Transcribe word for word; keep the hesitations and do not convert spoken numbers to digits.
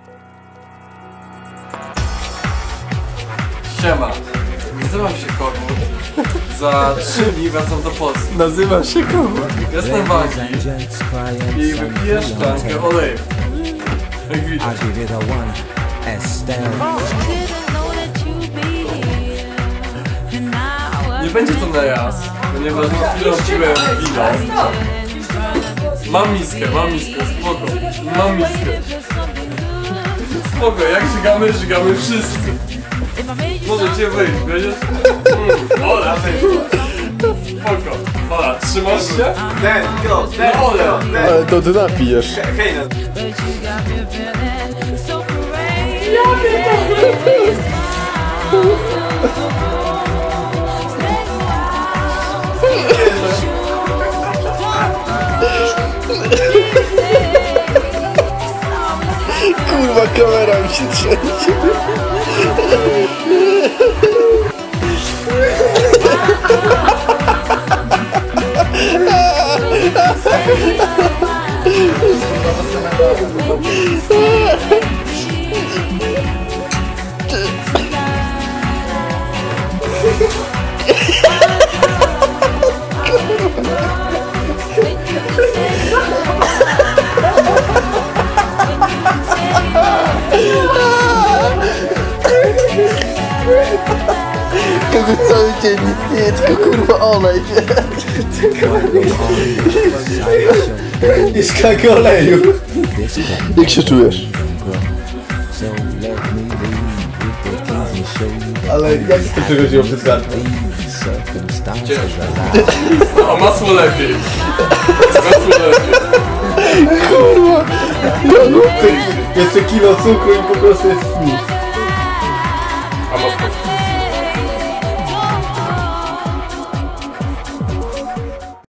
Siema, nazywam się Kogut. Za trzy dni wracam do Polski. Nazywam się Kogut. Jestem Wagi i wypiję szklankę oleju. Jak widać. Nie będzie to na raz, ponieważ na chwilę piłem wino. Mam miskę, mam miskę, spoko. Mam miskę. Spoko, jak żygamy, żygamy wszyscy. Możecie wyjść, będziesz? Mm, Ola, wyjść. Spoko. Ola, trzymasz się? Ten, go, ten, no, Ola. Ale to ty napijesz. Hej, no. Kurwa, kamera mi się trzęsie. Kogoś cały dzień nic nie je, tylko kurwa olej, nie? I szklankę oleju. Jak się czujesz? Ale jak to przechodziło przez gardło? A masło lepiej. Masło lepiej. Kurwa! Jogurty! Jeszcze kilo cukru i po prostu jest nic. A masz